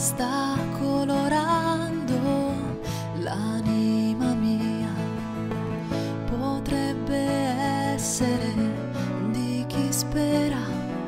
sta colorando l'anima mia. Potrebbe essere di chi spera,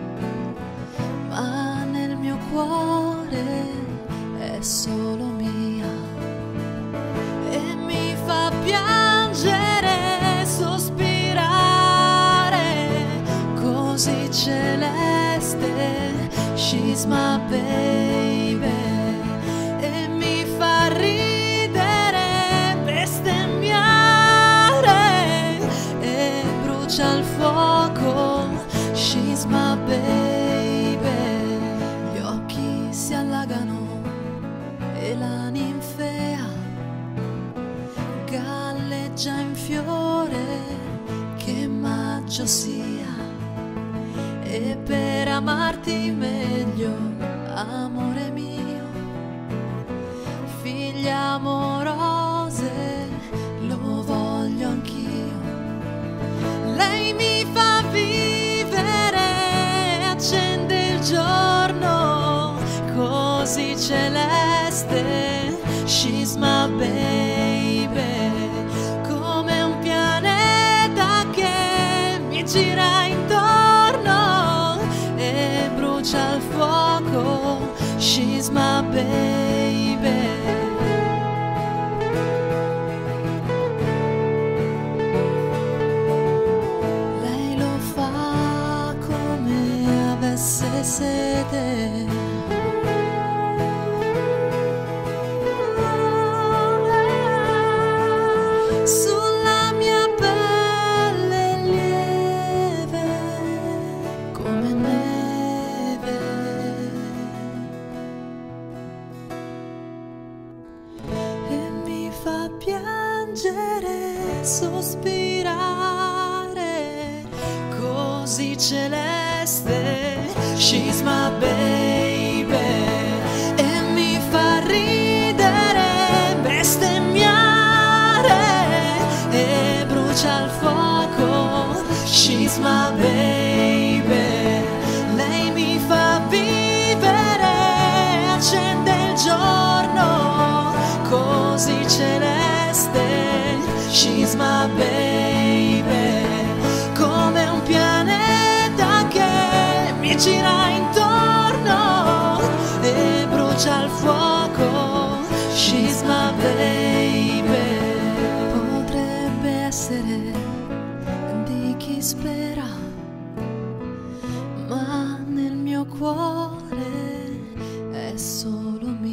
ma nel mio cuore è solo mia e mi fa piangere, sospirare, così celeste. She's my baby. E mi fa ridere, bestemmiare e brucia il fuoco. She's my baby. Gli occhi si allagano e la ninfea galleggia in fiore, che maggio sia. E per amarti meglio, amore mio, figlie amorose, lo voglio anch'io. Lei mi fa vivere, accende il giorno così celeste. She's my baby, come un pianeta che mi gira intorno e brucia il fuoco. She's my baby. Lei lo fa come avesse sete, sulla mia pelle lieve come neve, e mi fa piangere, sospirare, così celeste. She's my baby. E mi fa ridere, bestemmiare e brucia il fuoco. She's my baby. Lei mi fa vivere, accende il giorno così celeste. She's my baby, come un pianeta che mi gira intorno e brucia il fuoco. She's my baby. Potrebbe essere di chi spera, ma nel mio cuore è solo mio.